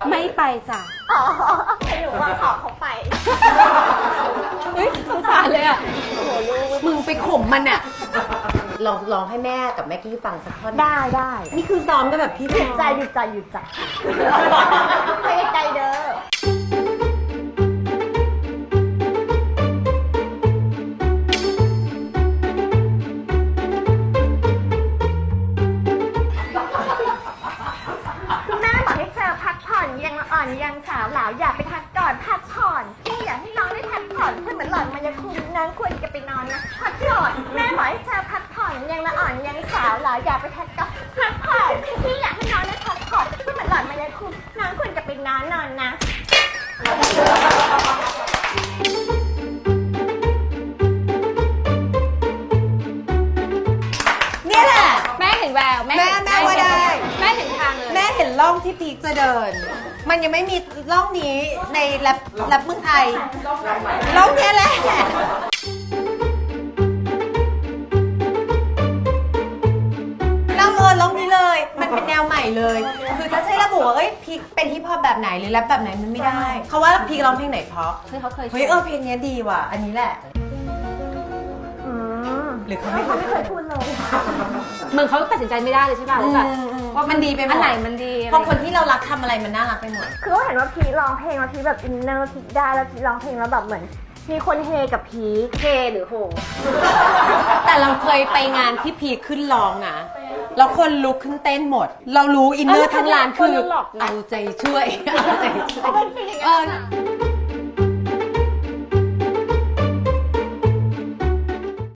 ไม่ไปจ้ะอ๋อหนูว่าขอเขาไปเฮ้ยสงสารเลยอ่ะมึงไปข่มมันอ่ะลองให้แม่กับแม่กี้ฟังสักท่อนได้นี่คือซ้อมกันแบบพี่หยุดใจไปไกลเด้อยังอ่อนยังสาวหลาวอย่าไปทักก่อนพักผ่อนพี่อยากให้น้องได้พักผ่อนเพื่อเหมือนหล่อนมายาคุมน้องควรจะไปนอนนะพักผ่อนแม่บอกให้เธอพักผ่อนยังละอ่อนยังสาวหลาวอย่าไปทักก่อนพักผ่อนพี่อยากให้น้องได้พักผ่อนเพื่อเหมือนหล่อนมายาคุมน้องควรจะไปนอนนะเนี่ยแหละแม่เห็นแววแม่ว่าได้แม่เห็นทางเลยแม่เห็นร่องที่พีคจะเดินมันยังไม่มีร่องนี้ในแรปเมืองไทยร่องนี้แหละร่องนี้เลยมันเป็นแนวใหม่เลยคือถ้าใช่ระบุว่าพีคเป็นฮิปฮอปแบบไหนหรือแรปแบบไหนมันไม่ได้เขาว่าพีคร้องเพลงไหนเพราะคือเขาเคยเพลงนี้ดีว่ะอันนี้แหละหรือเขาไม่เคยพูดเลยมึงเขาตัดสินใจไม่ได้เลยใช่ป่ะว่ามันดีไปหมดอันไหนมันดีพอคนที่เรารักทำอะไรมันน่ารักไปหมดคือเห็นว่าพีร้องเพลงแล้วพีแบบอินเนอร์พีได้แล้วพีร้องเพลงแล้วแบบเหมือนมีคนเฮกับพีเฮหรือโหแต่เราเคยไปงานที่พีขึ้นร้องนะแล้วคนลุกขึ้นเต้นหมดเรารู้อินเนอร์ทั้งร้านคือเอาใจช่วย